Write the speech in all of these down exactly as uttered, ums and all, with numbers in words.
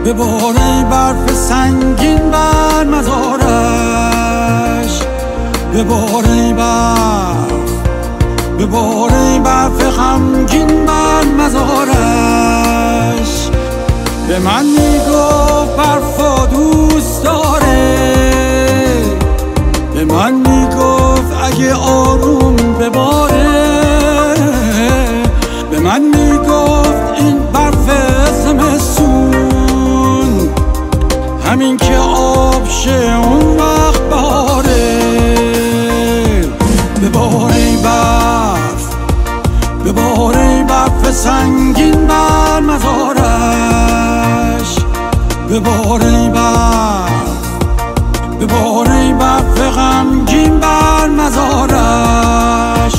بباره برف سنگین بر مزارش، بباره برف بباره برف غمگین بر مزارش. به من میگفت برفا دوست داره، به من میگفت اگه آروم بباره، به من میگفت این برف زمستون همین که آب شه اون وقت بهاره. بباره برف بباره برف سنگین بر مزارش، بباره برف بباره برف غمگین بر مزارش.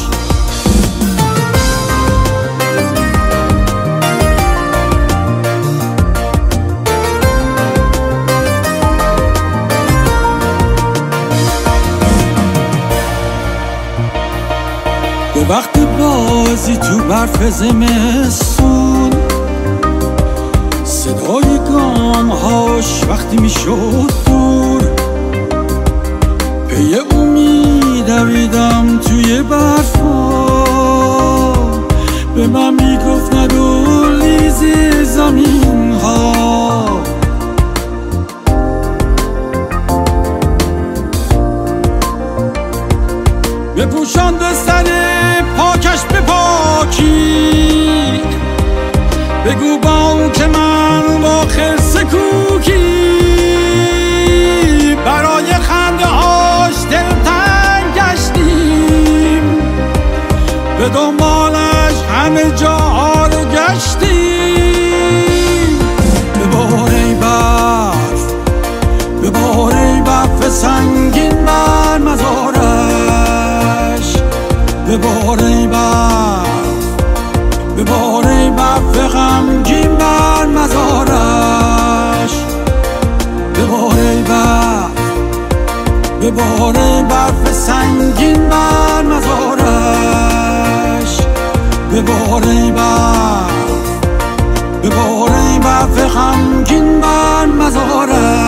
به وقت بازی تو برف زمستون، صدای گام هاش وقتی میشد دور، پی او میدویدم توی برفا، به من میگفت ندو لیز زمین ها. بپوشاند سر پاکش به پاکی، بگو با که من با خرس کوکی برای خنده هاش دلتنگ گشتیم، به دنبالش همه جاها رو گشتیم. بباره برف بباره برف سنگین بر مزارش، بباره برف بباره برف غمگین بر مزارش، بباره برف بباره برف سنگین بر مزارش، بباره برف بباره برف غمگین بر مزارش.